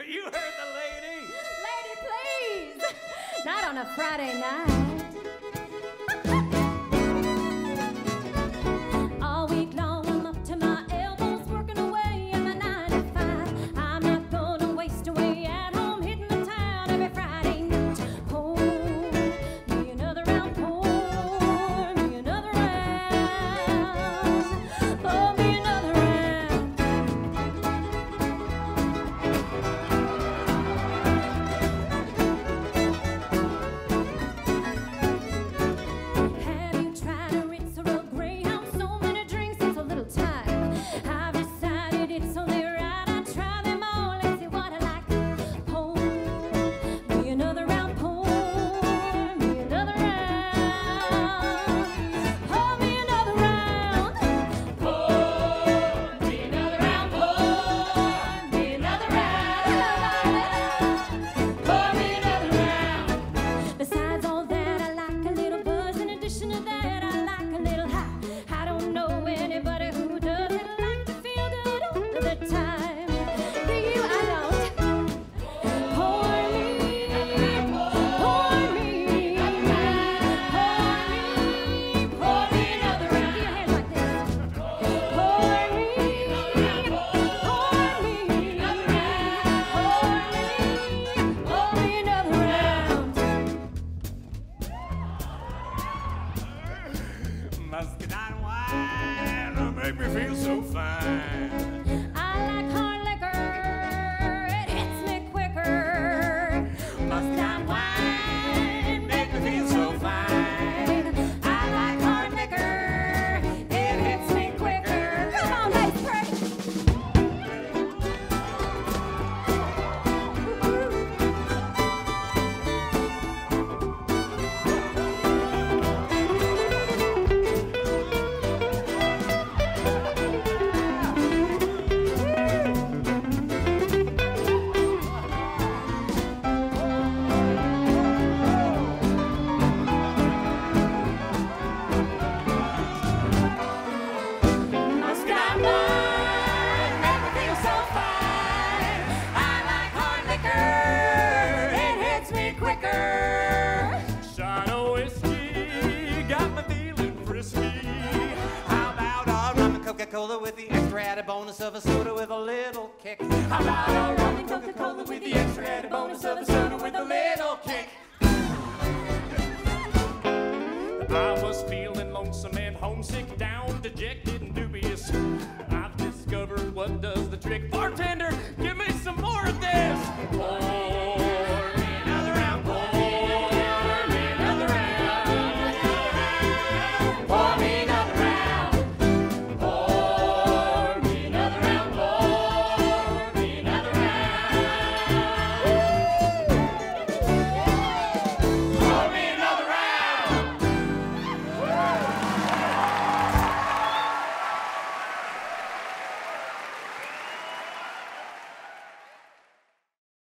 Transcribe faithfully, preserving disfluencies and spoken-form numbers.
You heard the lady. Lady, please. Not on a Friday night. All week long, I'm up to my elbows, working away at my nine to five. I'm not gonna waste away at home, hitting the town every Friday night. Pour me another round, pour me another round, pour me another round. Have you tried a Ritz or a Greyhound? So many drinks, it's a little time. I've decided it's only right I try them all. Let's see what I like. Pour me another round, pour me another round, pour me another round, pour me another round, pour me another round, pour me another round. Besides all that, I like a little buzz. In addition to that, I like a little high. I don't know anybody who doesn't like to feel good all of the time. Do you? I don't. Pour me, pour me, pour me, pour me another round. Do your hands like this. Pour me, pour me, another round. Pour me, pour me another round. Muscadine wine make me feel so fine. I like hard liquor, it hits me quicker. Muscadine wine make me feel so fine. I like hard liquor, it hits me quicker. Come on, let's pray. Muscadine wine make me feel so fine. I like hard liquor, it hits me quicker. Shot of whiskey got me feeling frisky. How about a rum and Coca-Cola with the extra added bonus of a soda with a little kick? How about a rum and Coca-Cola with the extra added bonus of a soda with a little